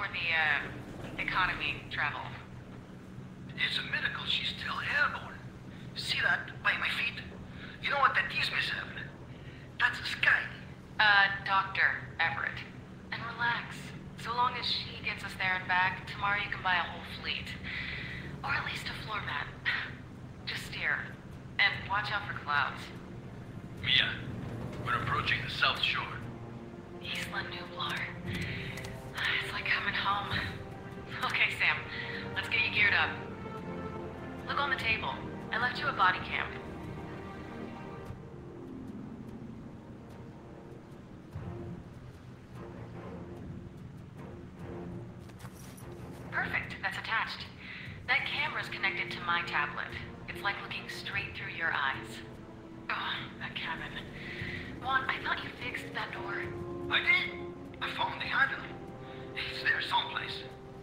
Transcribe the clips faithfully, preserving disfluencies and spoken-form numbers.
for the, uh, economy travel. It's a miracle she's still airborne. See that by my feet? You know what that is, Miss Evan? That's sky. Uh, Doctor Everett. And relax. So long as she gets us there and back, tomorrow you can buy a whole fleet. Or at least a floor mat. Just steer. And watch out for clouds. Mia, we're approaching the south shore. Isla Nublar. It's like coming home. Okay, Sam. Let's get you geared up. Look on the table. I left you a body cam. Perfect. That's attached. That camera's connected to my tablet. It's like looking straight through your eyes. Oh, that cabin. Juan, I thought you fixed that door. I did. I found the handle. It's there someplace.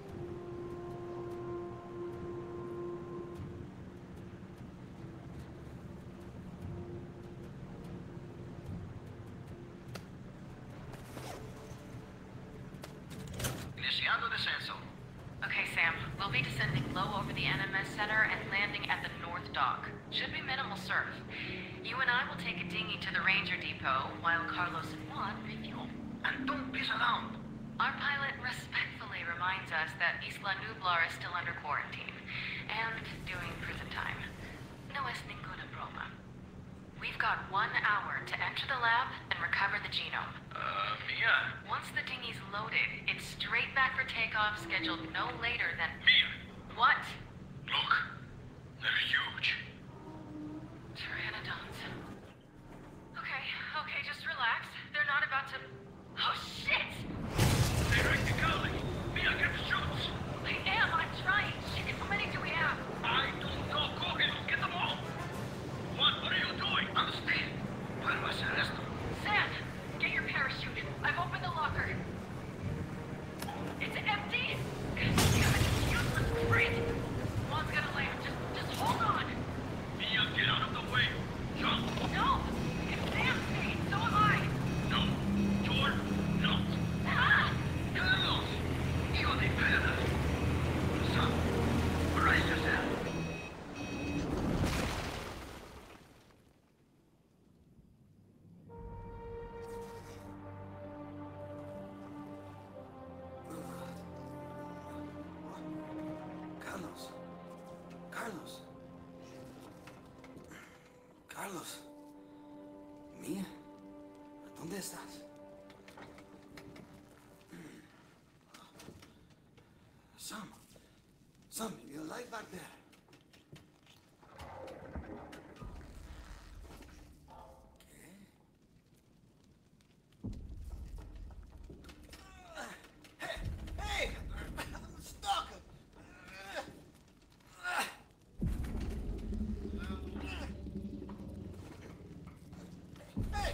Iniciando descenso. Okay, Sam. We'll be descending low over the N M S Center and landing at the North Dock. Should be minimal surf. You and I will take a dinghy to the Ranger Depot, while Carlos and Juan refuel. And don't piss around. Our pilot respectfully reminds us that Isla Nublar is still under quarantine, and doing prison time. No es ninguna broma. We've got one hour to enter the lab and recover the genome. Uh, Mia. Once the dinghy's loaded, it's straight back for takeoff, scheduled no later than... Mia. What? Look. They're huge. Pteranodons. Okay, okay, just relax. They're not about to... Oh, shit! They're technically. Mia, get the shoots. I am, I'm trying. Shit, how many do we have? I don't know, Cogan. Get them all. What? What are you doing? Understand? Where was the rest? Sam, get your parachute. I've opened the locker. It's empty. God damn it, it's useless. Great. One's gonna land. Just, just hold on. Mia, get out of the way. Jump. No, it's Sam's speed. So am I. No. You're not. Ah! Carlos. Hijo de perra. Son, brace yourself. Carlos. Carlos. Carlos. Mia. ¿Dónde estás? Sam. Sam, you light back there. Hey! Hey! I'm stuck! Hey!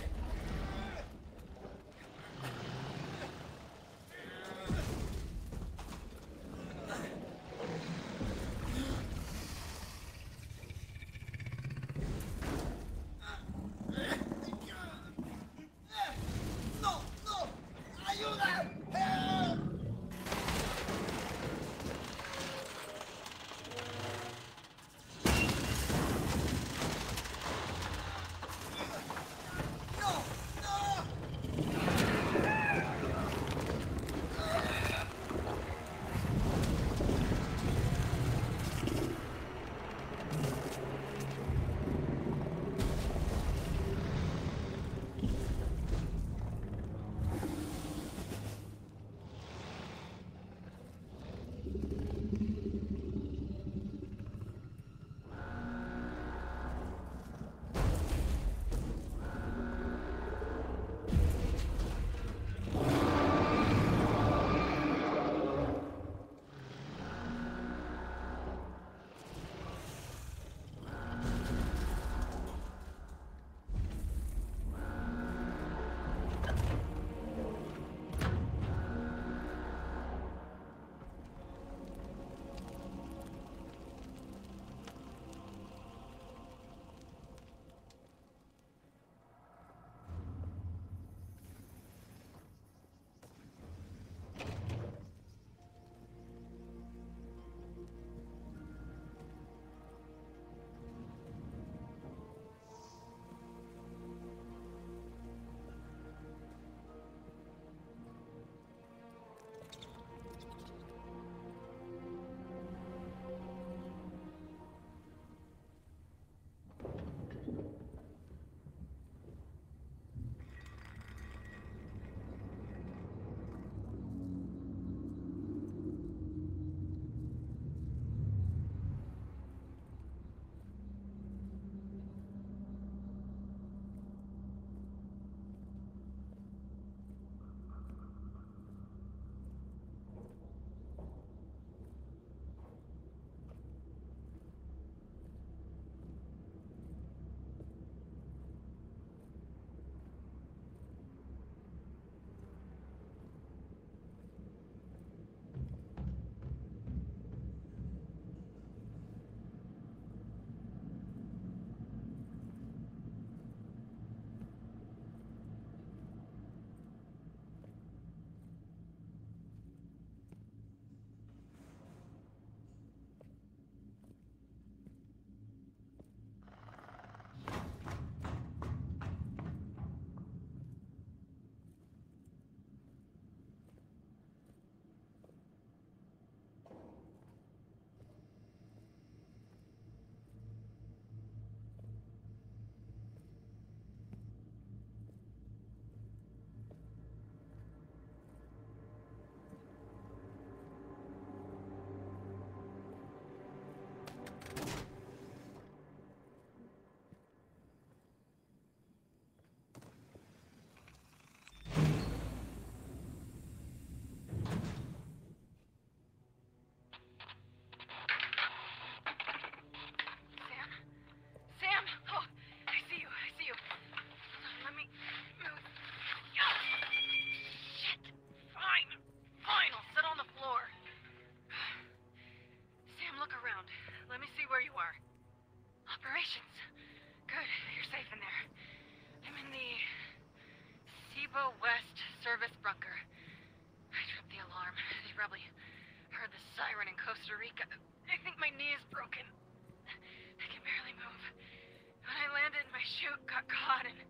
Depot West, service bunker. I tripped the alarm. They probably heard the siren in Costa Rica. I think my knee is broken. I can barely move. When I landed, my chute got caught and...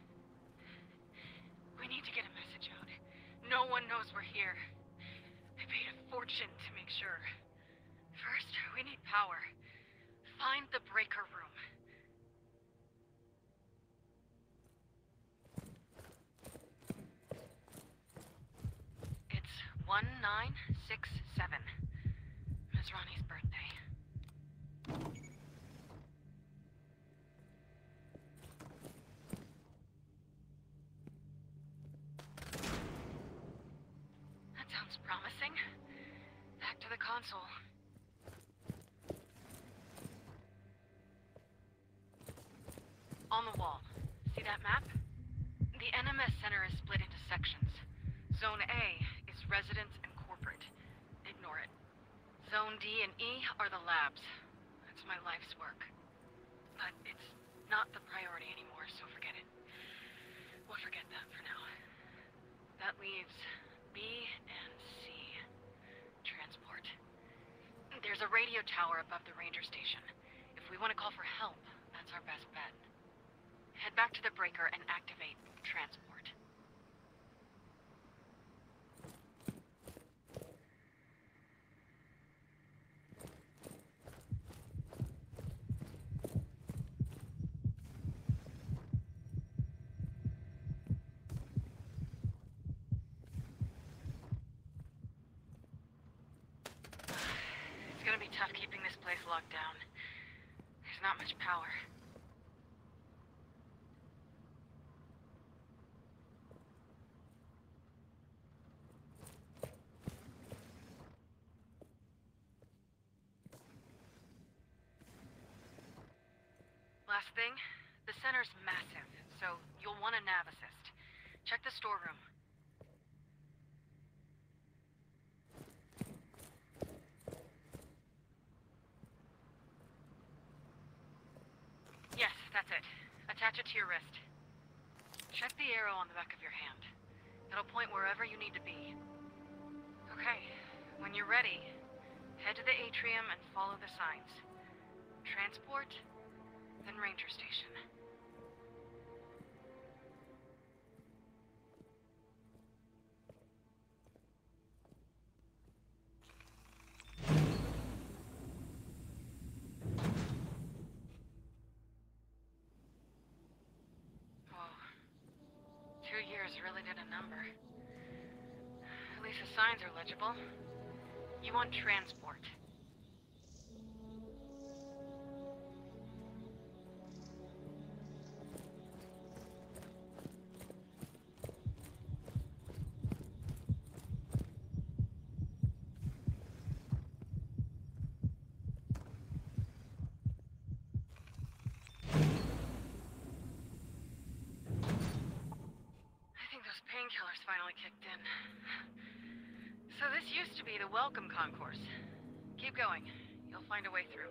We need to get a message out. No one knows we're here. I paid a fortune to make sure. First, we need power. Find the breaker room. It's one nine six seven. Miss Ronnie's birthday. That sounds promising. Back to the console. On the wall. See that map? The N M S Center is split into sections. Zone A is residence and corporate. Ignore it. Zone D and E are the labs. That's my life's work. But it's not the priority anymore, so forget it. We'll forget that for now. That leaves B and C. Transport. There's a radio tower above the ranger station. If we want to call for help, that's our best bet. Head back to the breaker and activate transport. It's gonna be tough keeping this place locked down. There's not much power. Last thing, the center's massive, so you'll want a nav assist. Check the storeroom. Yes, that's it. Attach it to your wrist. Check the arrow on the back of your hand. It'll point wherever you need to be. Okay, when you're ready, head to the atrium and follow the signs. Transport, then ranger station. Two years really did a number. At least the signs are legible. You want transport. Painkillers finally kicked in. So this used to be the welcome concourse. Keep going. You'll find a way through.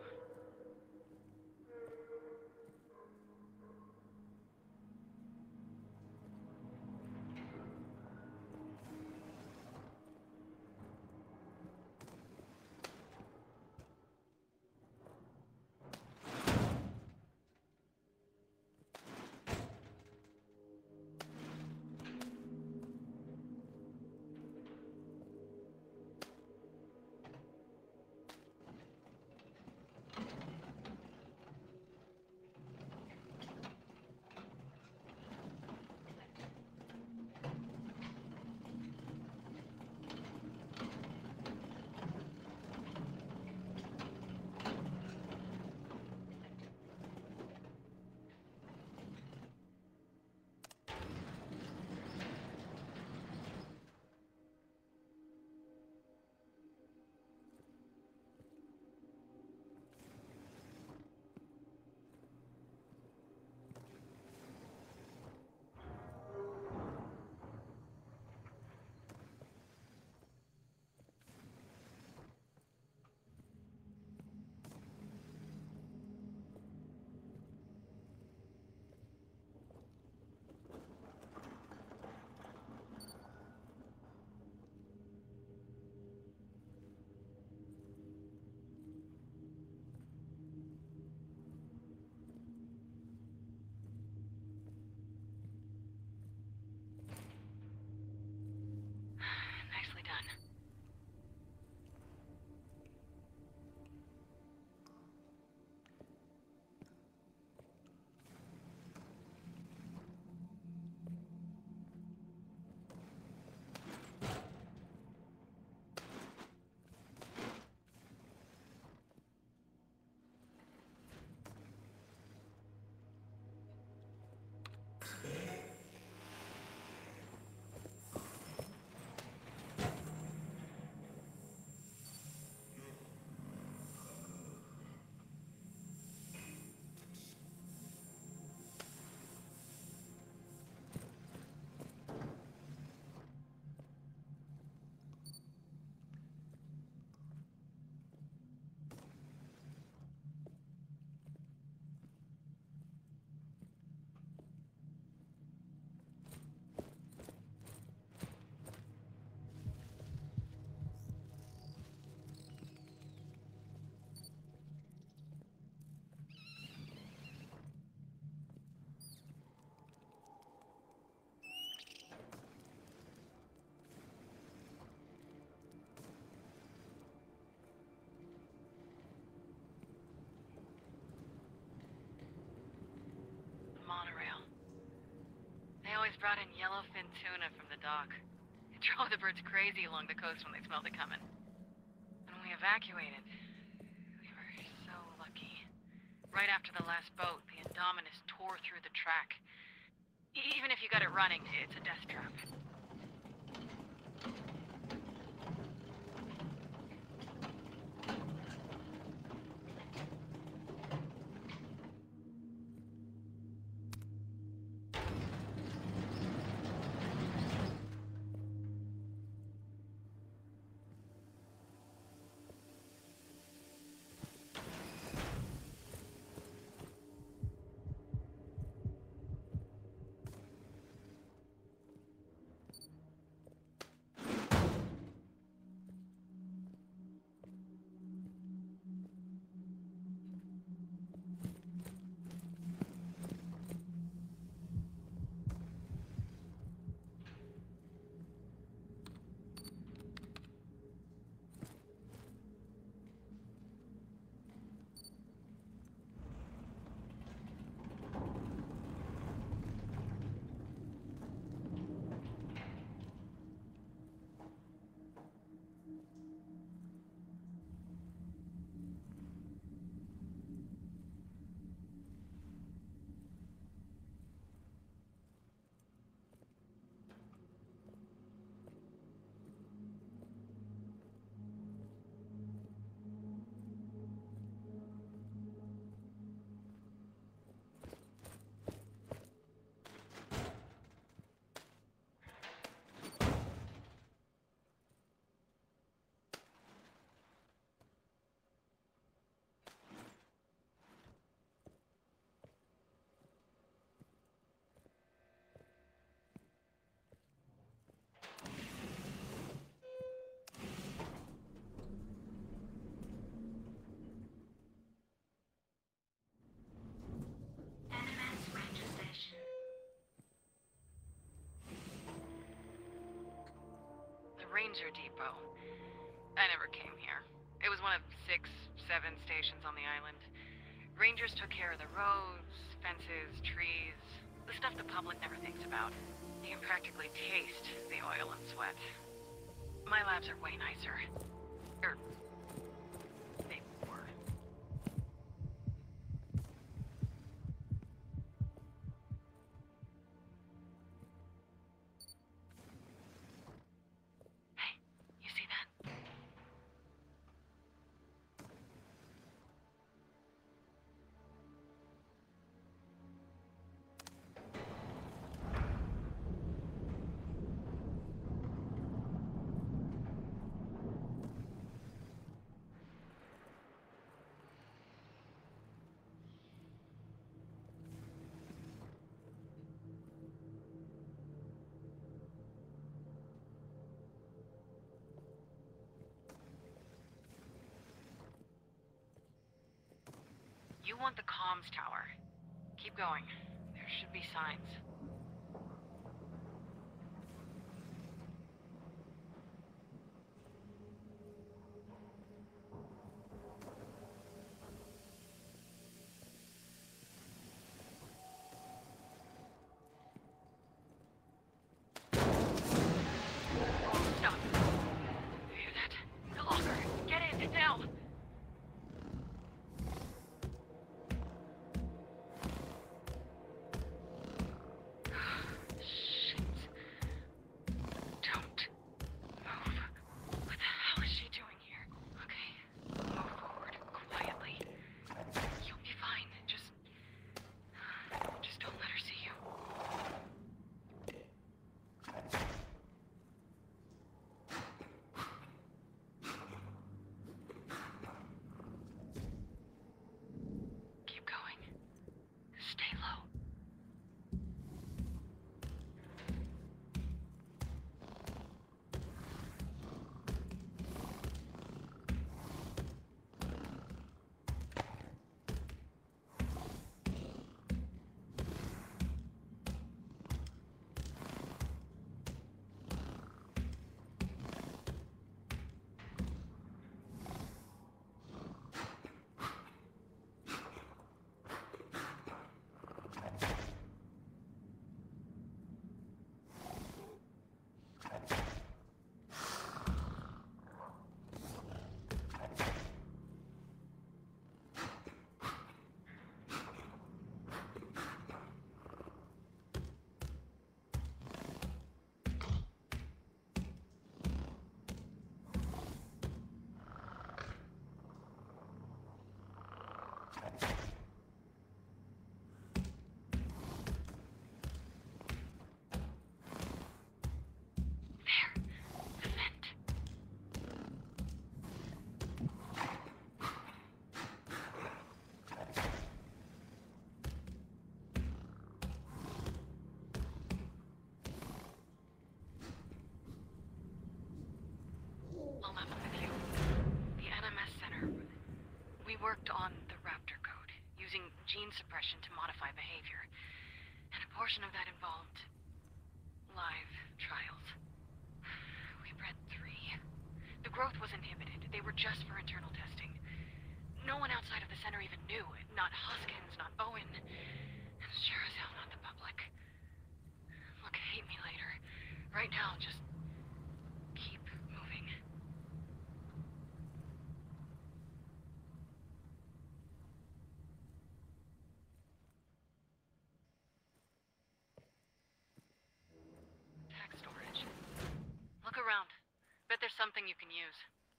Divers brought in yellowfin tuna from the dock. It drove the birds crazy along the coast when they smelled it coming. When we evacuated, we were so lucky. Right after the last boat, the Indominus tore through the track. E- Even if you got it running, it's a death trap. Ranger Depot. I never came here. It was one of six, seven stations on the island. Rangers took care of the roads, fences, trees, the stuff the public never thinks about. You can practically taste the oil and sweat. My labs are way nicer. Er, they were. Hey, you see that? You want the comms tower. Keep going. There should be signs. Stop. You hear that? The locker. Get in, now! worked on the raptor code, using gene suppression to modify behavior. And a portion of that involved live trials. We bred three. The growth was inhibited. They were just for internal testing. No one outside of the center even knew. Not Hoskins, not Owen. And sure as hell not the public. Look, hate me later. Right now, just keep moving. Tech storage. Look around. Bet there's something you can use.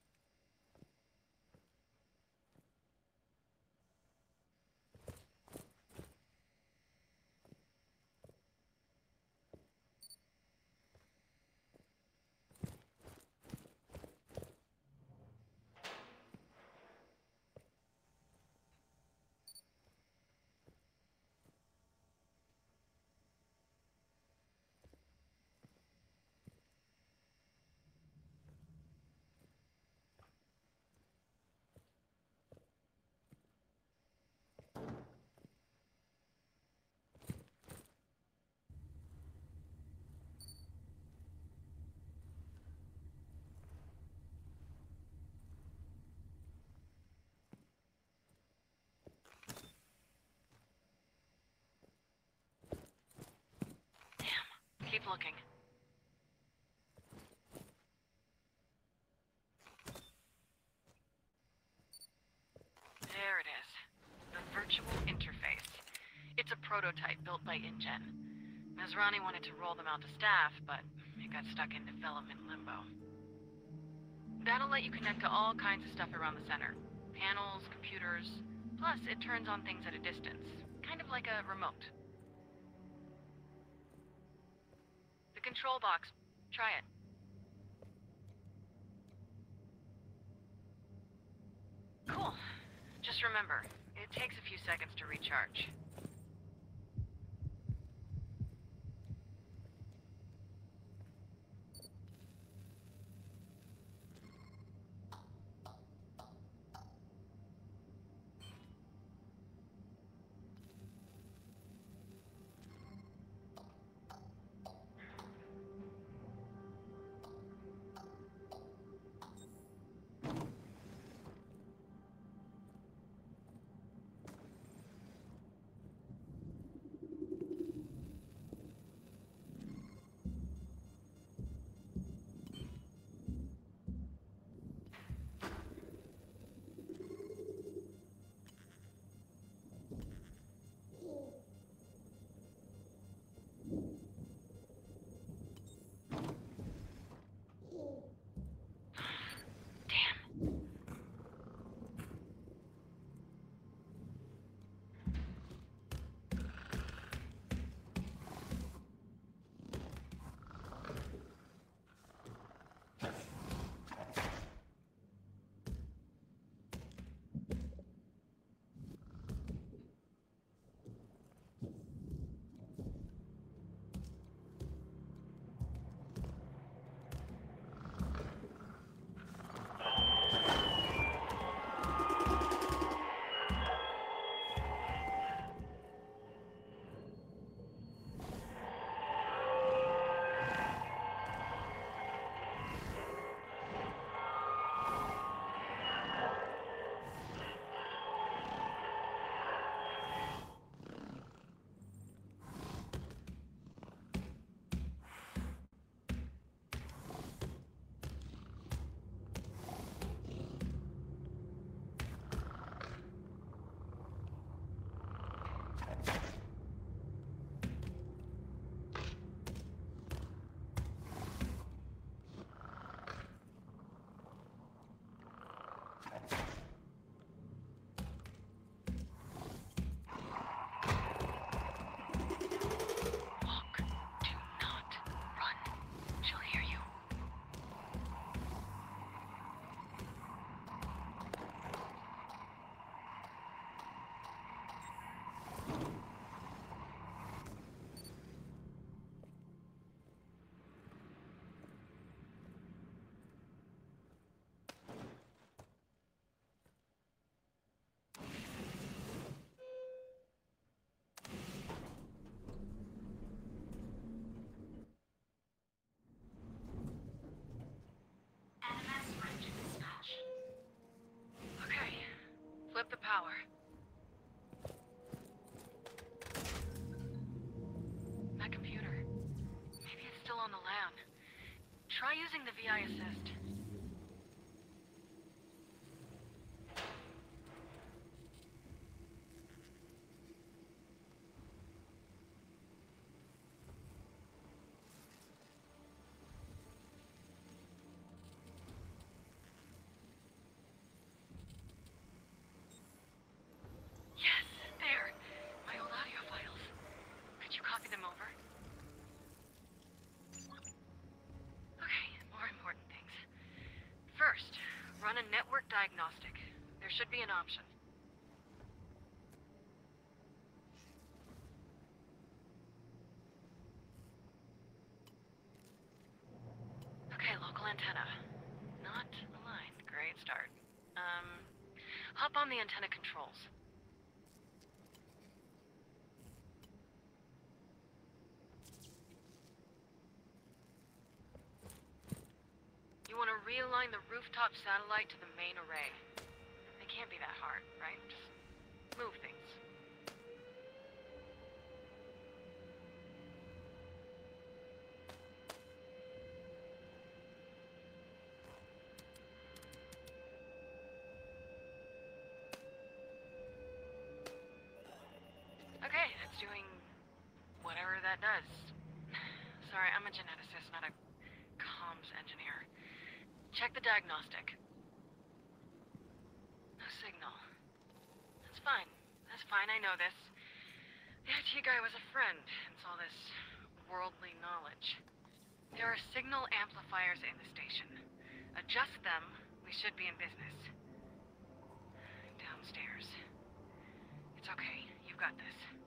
Keep looking. There it is. The virtual interface. It's a prototype built by InGen. Masrani wanted to roll them out to staff, but it got stuck in development limbo. That'll let you connect to all kinds of stuff around the center. Panels, computers, plus it turns on things at a distance. Kind of like a remote. Control box. Try it. Cool. Just remember, it takes a few seconds to recharge. power. That computer. Maybe it's still on the LAN. Try using the V I assist. Yes, there. My old audio files. Could you copy them over? Okay, more important things. First, run a network diagnostic. There should be an option. Okay, local antenna. Not aligned. Great start. Um, hop on the antenna controls. You want to realign the rooftop satellite to the main array. It can't be that hard, right? Just move things. Okay, it's doing whatever that does. Sorry, I'm a geneticist, not a comms engineer. Check the diagnostic. No signal. That's fine. That's fine, I know this. The I T guy was a friend, and saw this worldly knowledge. There are signal amplifiers in the station. Adjust them, we should be in business. Downstairs. It's okay, you've got this.